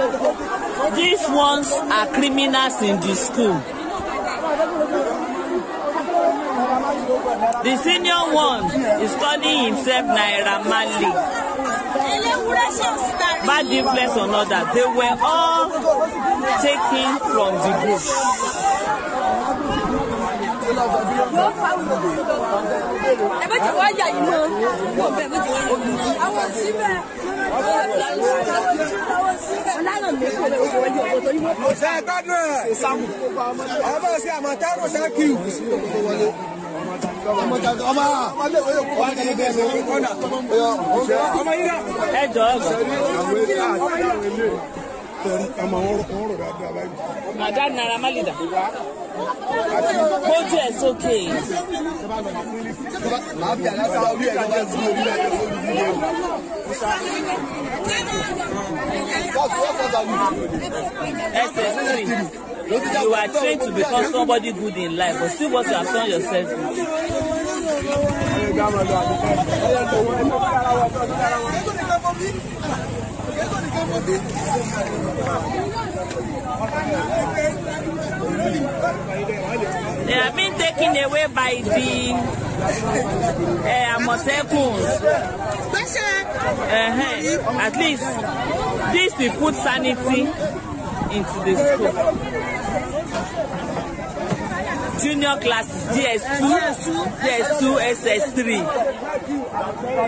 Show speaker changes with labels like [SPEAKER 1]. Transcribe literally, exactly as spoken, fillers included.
[SPEAKER 1] These ones are criminals in the school. The senior one is calling himself Naira Marley. Bad influence on others. They were all taken from the bush. Hey, dog. Madam Naira Marley. Bojo is okay. S S three. You are trained to become somebody good in life, but still what you have done yourself with. They have been taken away by the uh, Amotekun. Uh-huh. At least this will put sanity into the school. Junior classes, D S two, D S two, S S three.